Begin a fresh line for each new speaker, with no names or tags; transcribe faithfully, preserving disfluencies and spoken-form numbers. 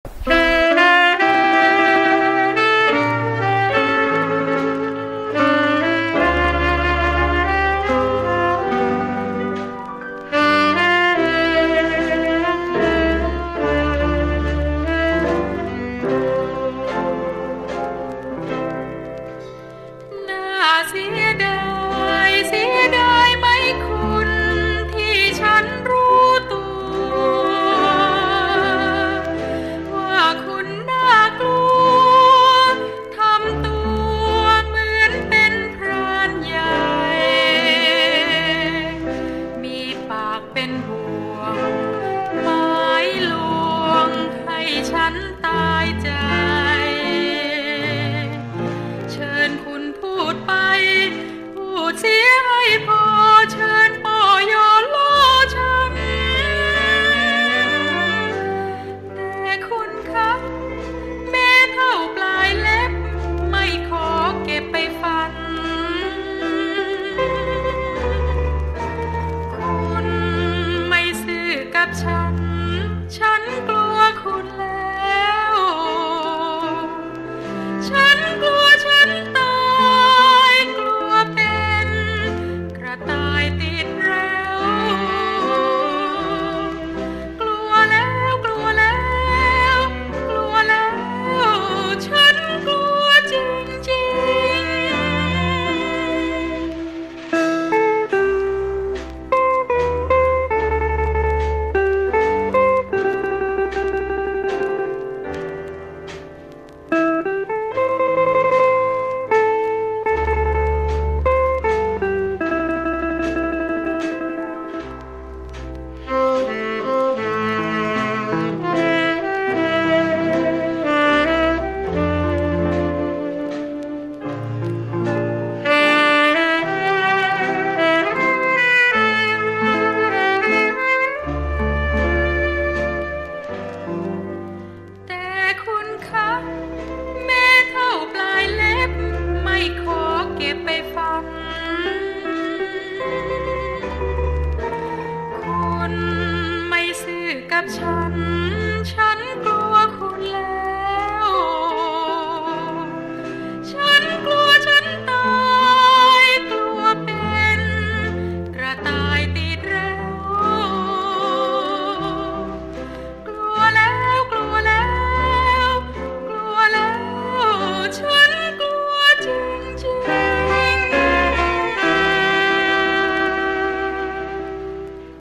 เสียดายเสียดายไหมคุณที่ฉันรู้ตัวว่าคุณน่ากลัวทำตัวเหมือนเป็นพรานใหญ่มีปากเป็นห่วงหมายลวงให้ฉันตายใจเชิญคุณพูดไปพูดเสียให้พอเชิญปอยอล้อฉันแต่คุณคะแม้เท่าปลายเล็บไม่ขอเก็บไปฝันคุณไม่ซื่อกับฉันฉันกลัวคุณแล้วฉันกลัวฉันตายกลัวเป็นกระต่ายติดแล้วกลัวแล้วกลัวแล้วกลัวแล้วฉันกลัวจริงกับฉัน